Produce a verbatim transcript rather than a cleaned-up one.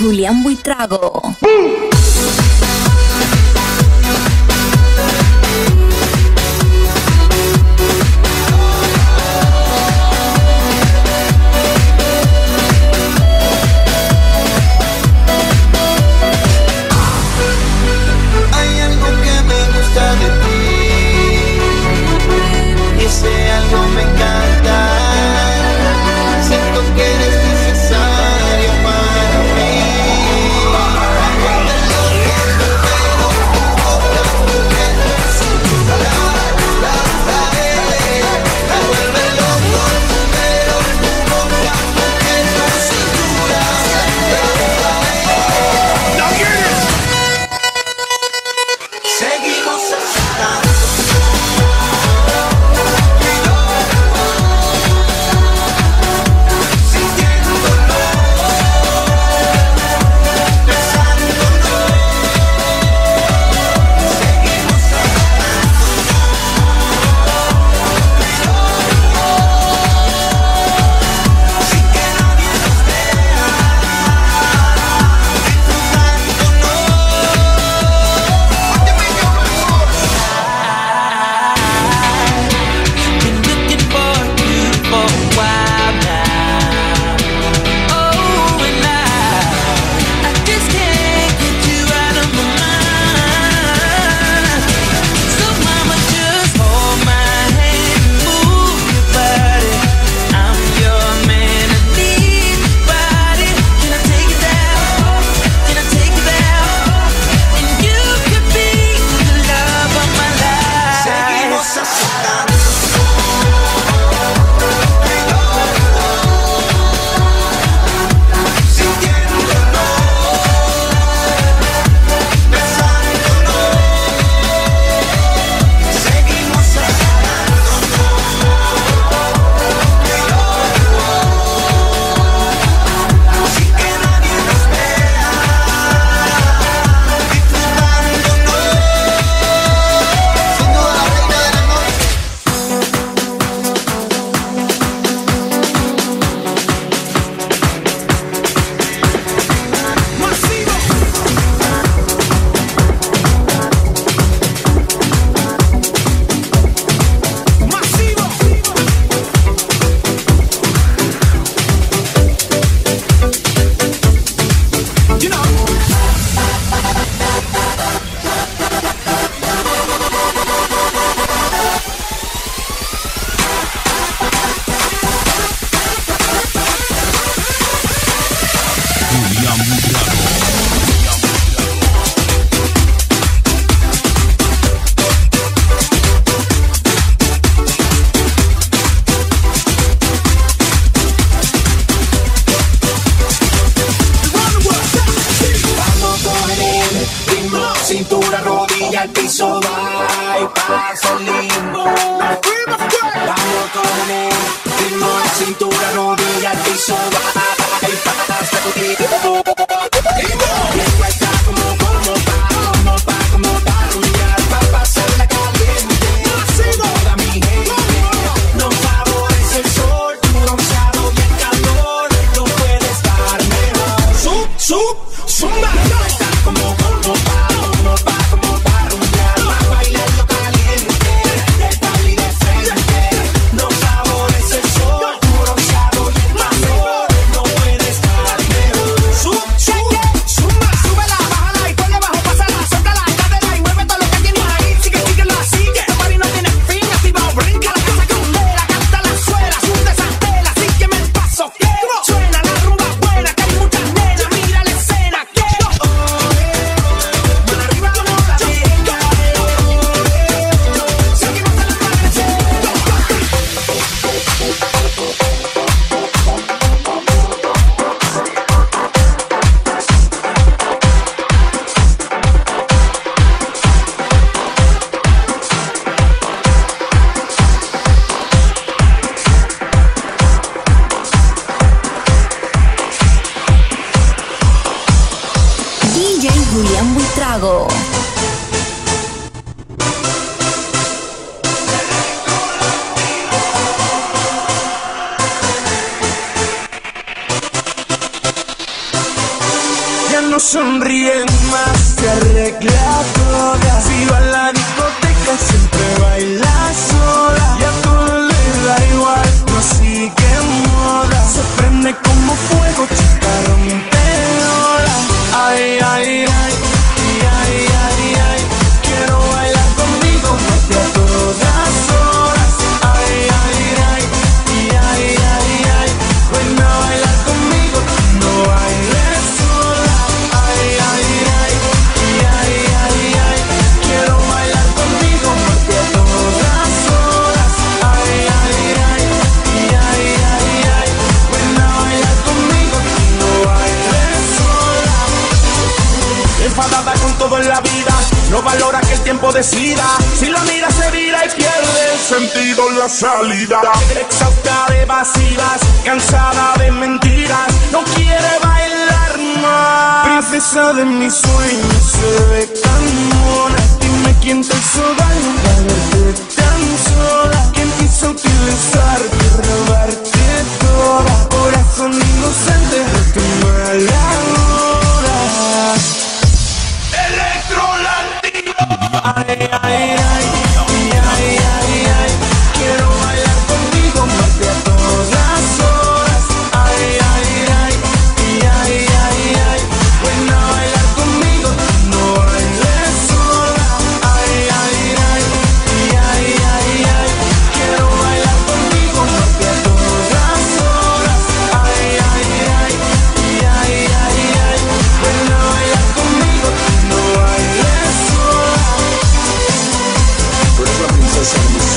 Julián Buitrago. Hay algo que me gusta de ti, ese algo me encanta. Siento que eres necesario para mí. Algo de lo que sonríe más, te arregla toda. Si va a la discoteca siempre baila sola, y a todo le da igual, no sigue moda. Se prende como fuego, chica rompedora. Ay, ay, ay, ay, ay, ay, quiero bailar conmigo más de a todas horas. Ay, ay, ay, ay, ay, ay, ven a bailar conmigo, no bailes sola. Ay, ay, ay, ay, ay, ay, quiero bailar conmigo más de a todas horas. Ay, ay, ay, ay, ay, ay, ven a bailar conmigo, no bailes sola. Enfadada con todo en la vida, no valora que el tiempo decida. Si la mira se vira y pierde el sentido en la salida. Exhausta de vacías, cansada de mentiras, no quiere bailar más. Princesa de mis sueños, se ve tan mona. Dime quién te hizo daño para verte tan sola. ¿Quién quiso utilizarte, robarte toda? Corazón inocente, tu mala hora. Ay, ay, ay, ay, ay, ay, quiero bailar contigo más de a todas horas. Ay, ay, ay, ay, ay, ay, ven a bailar conmigo, no bailes sola. Ay, ay, ay, ay, ay, ay, quiero bailar contigo más de a todas horas. Ay, ay, ay, ay, ay, ay, ven a bailar conmigo, no bailes sola. Por eso la princesa